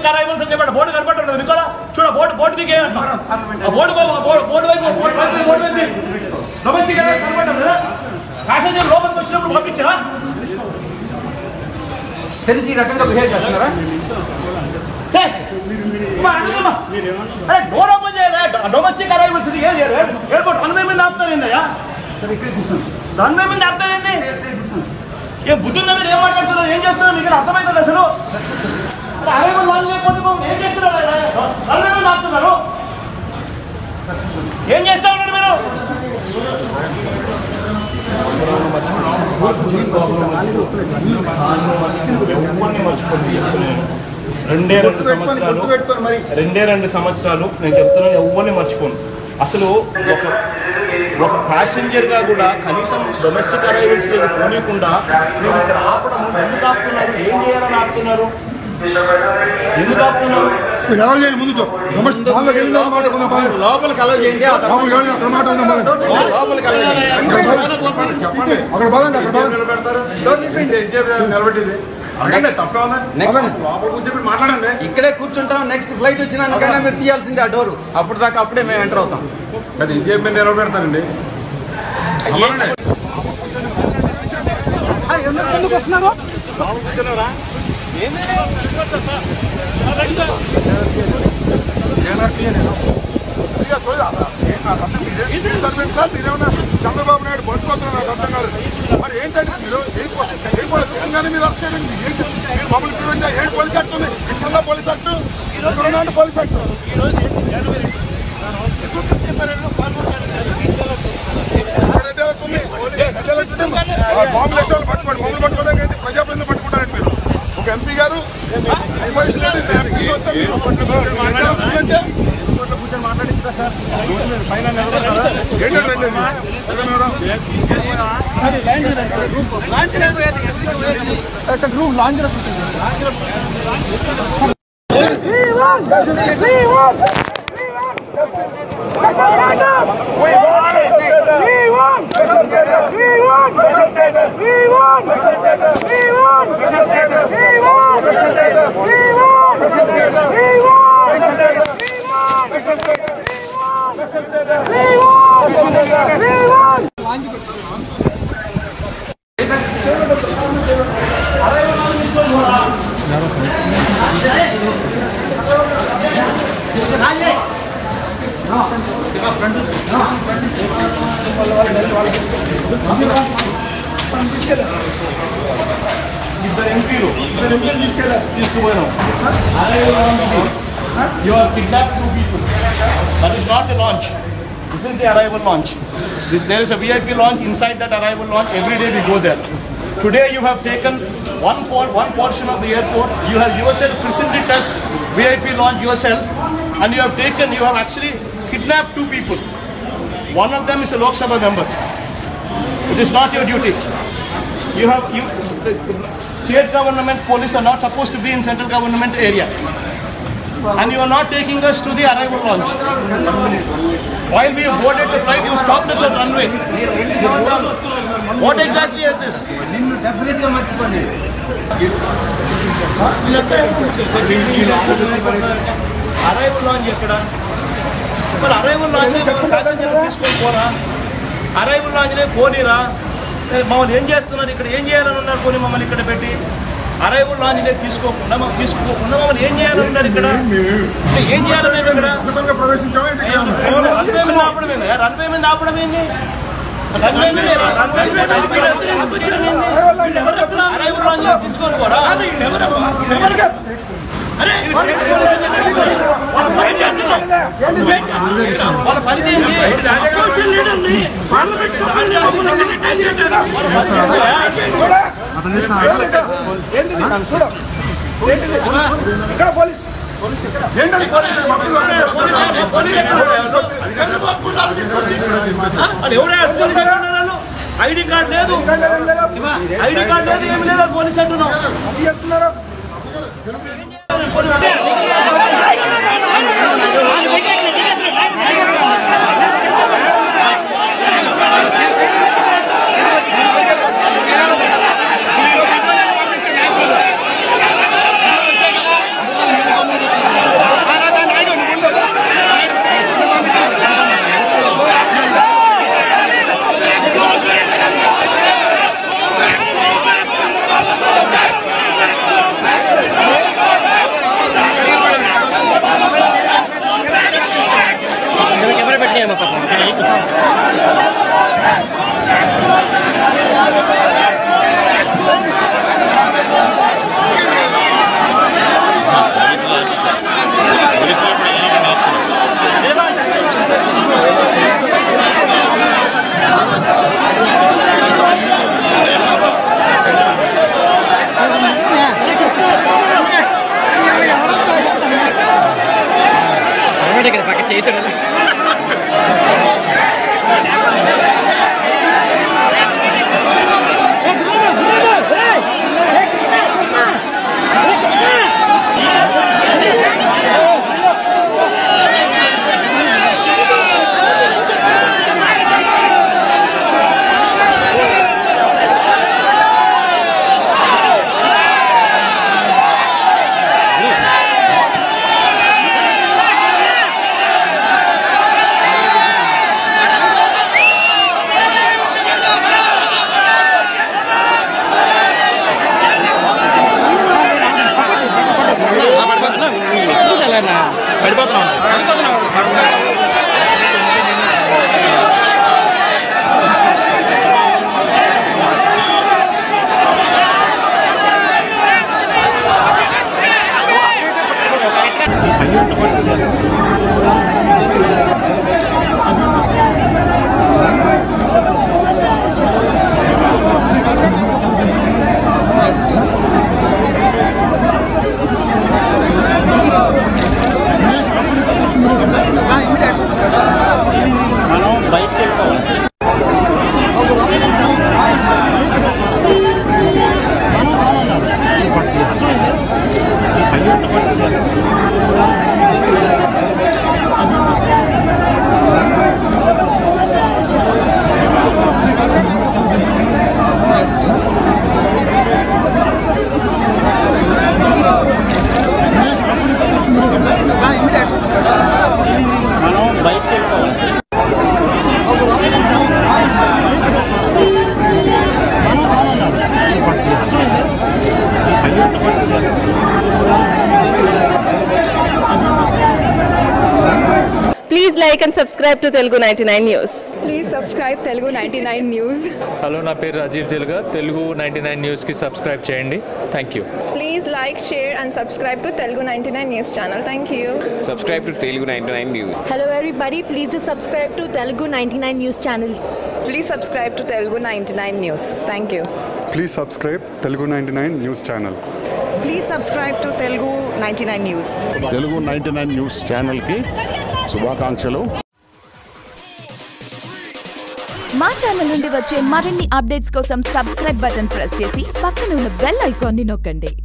Domestic arrivals అని చెప్పాడు. Board కనపడుతుంది మీకు చూడ బోర్డు దిగే బోర్డు డొమెస్టిక్ కనపడటం లేదా? ప్యాసింజర్ లోపలికి వచ్చినప్పుడు పంపించరా? తెలిసి ఈ రకంగా బిహేవ్ చేస్తున్నారా? అరే డోర్ ఓపెన్ చేయాలి. డొమెస్టిక్ అరైవల్స్ ఎయిర్పోర్ట్ రన్వే మీద ఆపుతారేందయ్యా? రన్వే మీద ఆపుతారేంది? ఏం బుద్ధి ఉందా? మీరు ఏం మాట్లాడుతున్నారు? ఏం చేస్తున్నారు? మీకు అర్థమవుతుంది అసలు? అరైవల్ వాళ్ళు లేకపోతే ఏం చేస్తున్నారు? రన్వే మీద ఆపుతున్నారు. ఏం చేస్తా ఉన్నారు మీరు? రెండే రెండు సంవత్సరాలు నేను చెప్తున్నాను, ఎవరిని మర్చిపోను. అసలు ఒక ప్యాసింజర్గా కూడా కనీసం డొమెస్టిక్ అరైవల్స్ లేదు పోనీయకుండా మీరు ఇక్కడ ఆపడం ఎందుకు ఆపుతున్నారు? ఏం చేయాలని ఆపుతున్నారు? ఎందుకు ఆపుతున్నారు? లోపలికి అలౌ చేయండి. ఇక్కడే కూర్చుంటాం. నెక్స్ట్ ఫ్లైట్ వచ్చినాకైనా మీరు తీయాల్సిందే ఆ డోరు. అప్పుడు దాకా అప్పుడే మేము ఎంటర్ అవుతాం. అది ఇంకేం నిలబెడతానండి. చంద్రబాబు నాయుడు బతుకుతున్నారు నాకు అర్థం కాదు. మరి ఏంటంటే మీరు తెలంగాణ మీరు వస్తుంది మమ్మల్ని చూడండి. ఏడు పోలీస్ యాక్ట్ ఉంది, ఇప్పుడున్న పోలీస్ యాక్ట్, ఇప్పుడున్న పోలీస్ యాక్ట్. బాంబులు వేసేవాళ్ళు పట్టుకోండి. మమ్మల్ని పట్టుకోవడానికి ప్రజాప్రతినిధులు పట్టుకుంటారండి మీరు. ఒక ఎంపీ గారు You are kidnapped 2 people. That is not the launch. This is the arrival launch. There is a VIP launch. Inside that arrival launch, every day we go there. Today you have taken one portion of the airport. You have yourself presented it as VIP launch yourself, and you have actually kidnapped 2 people. One of them is a Lok Sabha member. It is not your duty. State government police are not supposed to be in central government area. And you are not taking us to the arrival launch. While we boarded the flight, you stopped us at runway. What exactly is this? Definitely మర్చిపోండి. Arrival lounge ఎక్కడ? మరి arrival lounge తీసుకొని పోరా? Arrival లాంచ్నే పోనీరా? మమ్మల్ని ఏం చేస్తున్నారు ఇక్కడ? ఏం చేయాలని ఉన్నారు? పోనీ మమ్మల్ని ఇక్కడ పెట్టి అరైవల్ లాంచ్నే తీసుకోకుండా మమ్మల్ని ఏం చేయాలని ఉన్నారు? ఇక్కడ ఏం చేయాలని ఇక్కడ రన్వే మీద ఆపడం ఏంది? అరైవల్ లాంచ్ తీసుకొని పోరా? వాళ్ళ పని ఐడి కార్డు లేదు, ఏమి లేదు. పోలీస్ అంటున్నాం. Please like and subscribe to Telugu 99 News. Please subscribe Telugu 99 News. Hello నా పేరు రాజీవ్ తెలుగా తెలుగు 99 న్యూస్కి సబ్స్క్రైబ్ చేయండి thank you Please like, share and subscribe to Telugu 99 News channel. Thank you. Subscribe to Telugu 99 News. Hello everybody, please do subscribe to Telugu 99 News channel. Please subscribe to Telugu 99 News. Thank you. Please subscribe Telugu 99 News channel. Please subscribe to Telugu 99 News. Telugu 99 news ఛానల్కి శుభాకాంక్షలు. మా channel నుండి వచ్చే మరిన్ని updates కోసం subscribe button press చేసి పక్కన ఉన్న బెల్ ఐకాన్ని నొక్కండి.